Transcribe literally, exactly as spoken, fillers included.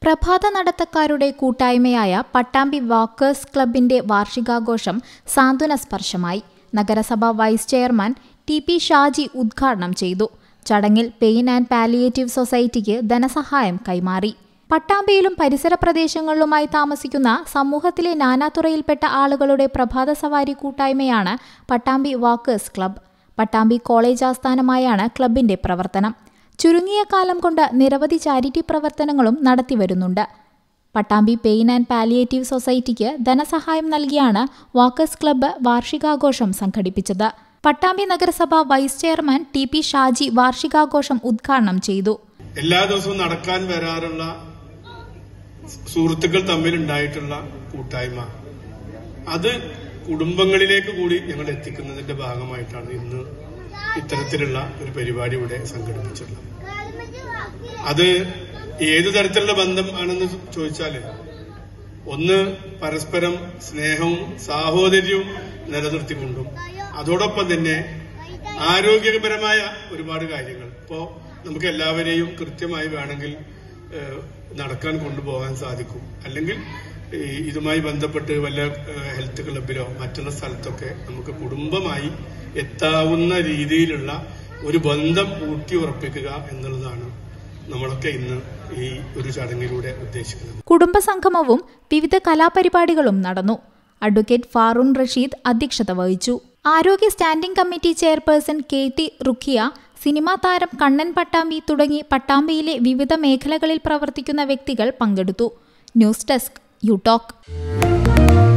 പ്രഭാത നടത്തക്കാരുടെ കൂട്ടായ്മയായ പട്ടാമ്പി വാക്കേഴ്സ് ക്ലബിന്റെ വാർഷികാഘോഷം സാന്ത്വന സ്പർശമായി. നഗരസഭാ vice chairman T P Shaji ഉദ്ഘാടനം ചെയ്തു. ചടങ്ങിൽ പെയിൻ ആൻഡ് പാലിയേറ്റീവ് സൊസൈറ്റിക്ക് ധനസഹായം കൈമാറി. പട്ടാമ്പിയിലും പരിസര പ്രദേശങ്ങളിലുമായി താമസിക്കുന്ന സമൂഹത്തിലെ നാനാതുറയിൽപ്പെട്ട ആളുകളുടെ പ്രഭാത സവാരി കൂട്ടായ്മയാണ് Pattambi walkers club. Pattambi college ആസ്ഥാനമായാണ് ക്ലബിന്റെ പ്രവർത്തനം. ചുരുങ്ങിയ കാലം കൊണ്ട് നിരവധി ചാരിറ്റി പ്രവർത്തനങ്ങളും നടത്തിവരുന്നുണ്ട്. പട്ടാമ്പി പെയിൻ ആൻഡ് പാലിയേറ്റീവ് സൊസൈറ്റിക്ക് ധനസഹായം നൽകിയാണ് വാക്കേഴ്സ് ക്ലബ്ബ് വാർഷികാഘോഷം സംഘടിപ്പിച്ചത്. പട്ടാമ്പി നഗരസഭ vice chairman T P Shaji വാർഷികാഘോഷം ഉദ്ഘാടനം ചെയ്തു. എല്ലാ ദിവസവും നടക്കാൻ വരാറുള്ള സുഹൃത്തുക്കൾ തമ്മിലുണ്ടായിട്ടുള്ള കൂട്ടായ്മ, അത് കുടുംബങ്ങളിലേക്ക് കൂടി ഞങ്ങൾ എത്തിക്കുന്നതിന്റെ ഭാഗമായിട്ടാണ് ഇന്ന് ഇത്തരത്തിലുള്ള ഒരു പരിപാടി ഇവിടെ സംഘടിപ്പിച്ചിട്ടുള്ളത്. അത് ഏതു തരത്തിലുള്ള ബന്ധം ആണെന്ന് ചോദിച്ചാല്, ഒന്ന് പരസ്പരം സ്നേഹവും സാഹോദര്യവും നിലനിർത്തിക്കൊണ്ടും അതോടൊപ്പം തന്നെ ആരോഗ്യപരമായ ഒരുപാട് കാര്യങ്ങൾ. ഇപ്പോ നമുക്ക് എല്ലാവരെയും കൃത്യമായി വേണമെങ്കിൽ നടക്കാൻ കൊണ്ടുപോകാൻ സാധിക്കും. അല്ലെങ്കിൽ ഇതുമായി ബന്ധപ്പെട്ട് വല്ല ഹെൽത്ത് ക്ലബിലോ മറ്റുള്ള സ്ഥലത്തൊക്കെ നമുക്ക് കുടുംബമായി എത്താവുന്ന രീതിയിലുള്ള ഒരു ബന്ധം ഊട്ടി ഉറപ്പിക്കുക എന്നുള്ളതാണ് നമ്മളൊക്കെ ഇന്ന് ഈ ഒരു ചടങ്ങിലൂടെ ഉദ്ദേശിക്കുന്നത്. കുടുംബസംഗമവും വിവിധ കലാപരിപാടികളും നടന്നു. അഡ്വക്കേറ്റ് ഫാറൂൺ റഷീദ് അധ്യക്ഷത വഹിച്ചു. ആരോഗ്യ standing committee chairperson K T Rukhiya, cinema താരം കണ്ണൻ പട്ടാമ്പി തുടങ്ങി പട്ടാമ്പിയിലെ വിവിധ മേഖലകളിൽ പ്രവർത്തിക്കുന്ന വ്യക്തികൾ പങ്കെടുത്തു. News desk U talk.